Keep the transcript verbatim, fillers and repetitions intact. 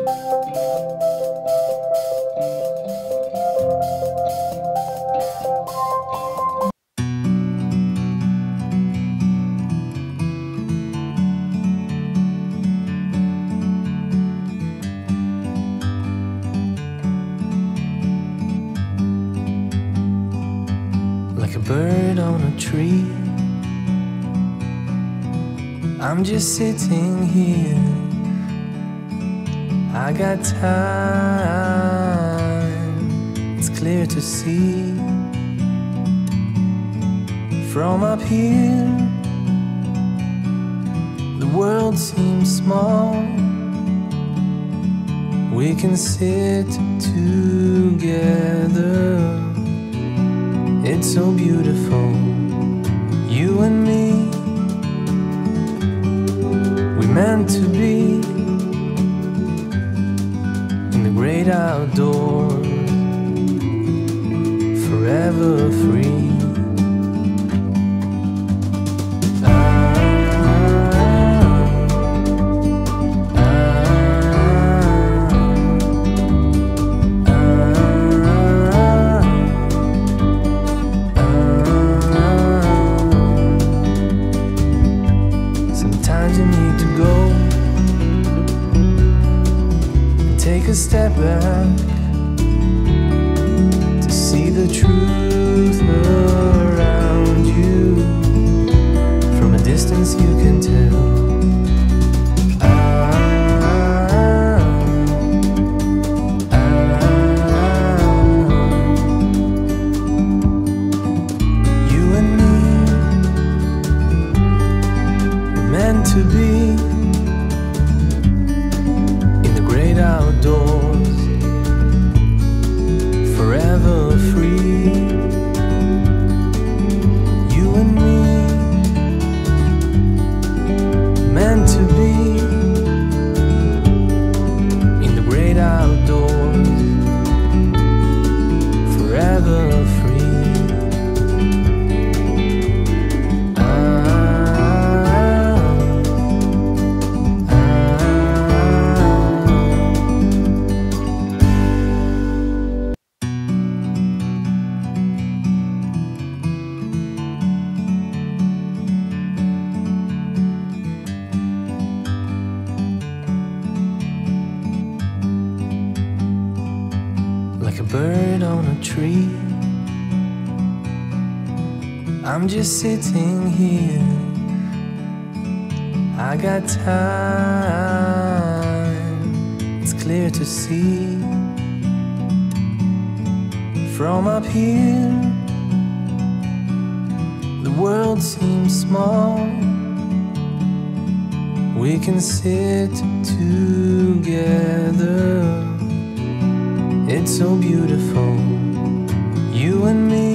Like a bird on a tree, I'm just sitting here. I got time, it's clear to see. From up here, the world seems small. We can sit together. It's so beautiful, you and me. We meant to be in the great outdoors, forever free. Sometimes you need to go and take a step back to see the truth around you. From a distance you can tell. To be in the great outdoors, forever free. You and me, meant to be in the great outdoors, forever free. Like a bird on a tree, I'm just sitting here. I got time, it's clear to see. From up here, the world seems small. We can sit together. It's so beautiful, you and me.